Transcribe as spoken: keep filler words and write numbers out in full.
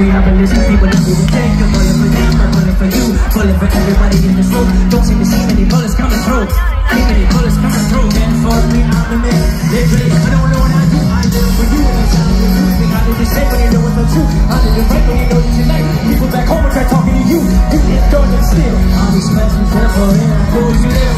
we have been listening, people that we will take a bullet for them, a bullet for you, bullet for everybody in this room. Don't seem to see many bullets coming through. Ain't many bullets coming through, man. For me, I'm the man. Literally, I don't know what I do. I live for you, and it's how you do me. How did you say when you know it's the truth? How did you break when you know that tonight? People back home are trying talking to you. You get done and still. I'll be smashing for and I close you there.